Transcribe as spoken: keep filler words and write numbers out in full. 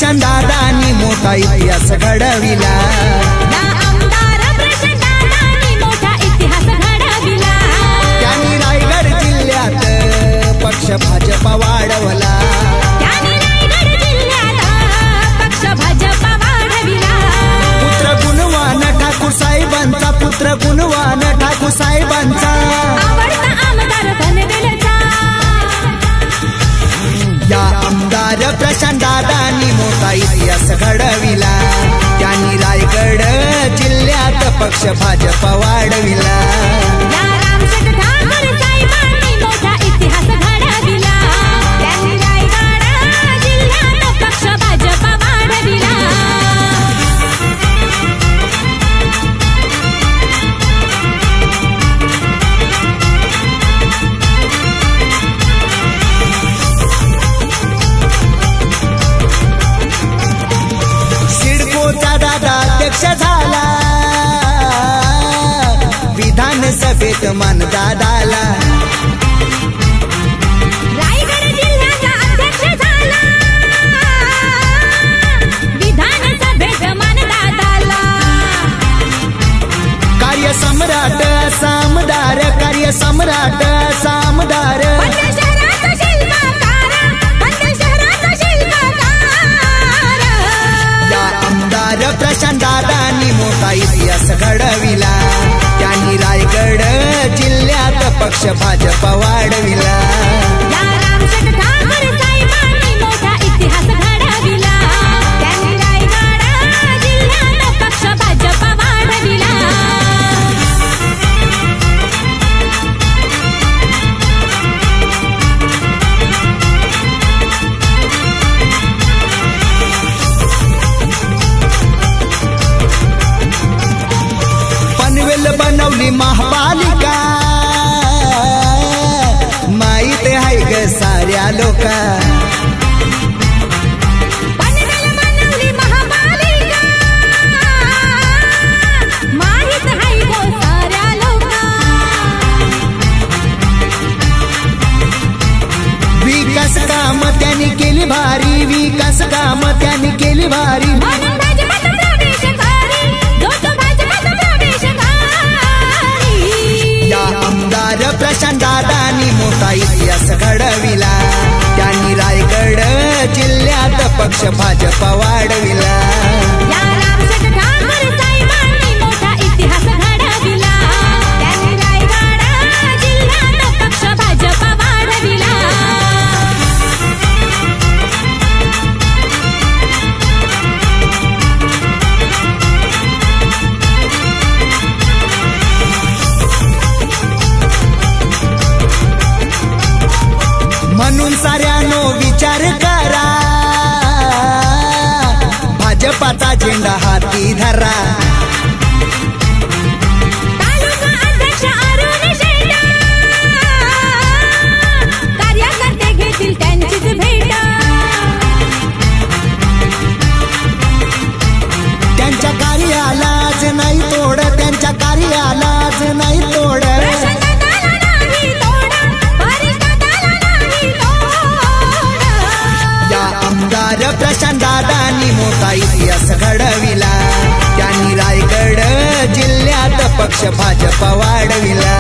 प्रशांत दादांनी मोठा इतिहास घडविला। या आमदार प्रशांत दादांनी मोठा इतिहास घडविला। त्यांनी रायगड जिल्ह्यात पक्ष भाजपा वाढवला। त्यांनी रायगड जिल्ह्यात पक्ष भाजपा वाढविला। पुत्र गुणवान ठाकूर साहेबांचा पुत्र गुणवान ठाकूर साहेबांचा आवडता आमदार पनवेलचा। या आमदार प्रशांत दादांनी मोठा इतिहास घडविला। त्यांनी रायगड जिल्ह्यात पक्ष भाजपा वाढविला। या रामशेठ ठाकूर साहेबांनी मोठा इतिहास घडविला। त्यांनी रायगड जिल्ह्यात पक्ष भाजपा वाढविला। सिडकोचा दादा अध्यक्ष झाला। विधानसभेत मान दादाला। रायगड जिल्ह्याचा अध्यक्ष झाला। विधानसभेत मान दादाला। कार्य सम्राट सामदार कार्य सम्राट सामदार पंढर शहराचा शिल्पकार पंढर शहराचा शिल्पकार। या आमदार प्रशांत दादांनी मोठा इतिहास घडविला। त्यांनी रायगड जिल्ह्यात पक्ष भाजपा वाढविला। या रामशेठ ठाकूर साहेबांनी मोठा इतिहास घडविला। त्यांनी रायगड जिल्ह्यात पक्ष भाजपा वाढविला। पनवेल बनवली महापालिका माहित आहे ग साऱ्या लोका। पनवेल बनवली महापालिका माहित आहे गो साऱ्या लोका। विकास काम त्यांनी केली भारी विकास काम त्यांनी केली भारी। म्हणून भाजपात प्रवेश करी जो तो भाजपात प्रवेश करी। या आमदार प्रशांत दादांनी मोठा इतिहास घडविला। त्यांनी रायगड जिल्ह्यात पक्ष भाजपा वाढविला। या रामशेठ ठाकूर साहेबांनी मोठा इतिहास घडविला। त्यांनी रायगड जिल्ह्यात पक्ष भाजपा वाढविला। म्हणून साऱ्यानो विचार करा भाजपाचा झेंडा हाती धरा। तालुका अध्यक्ष अरुण शेटा कार्यकर्ते घेतील त्यांचीच भेट। त्यांच्या कार्यालाच नाही तोड त्यांच्या कार्यालाच नाही तोड। प्रशांताला नाही तोड परिषदाला नाही तोड। या आमदार प्रशांत दादांनी मोठा इतिहास घडविला। त्यांनी रायगड जिल्ह्यात पक्ष भाजपा वाढविला।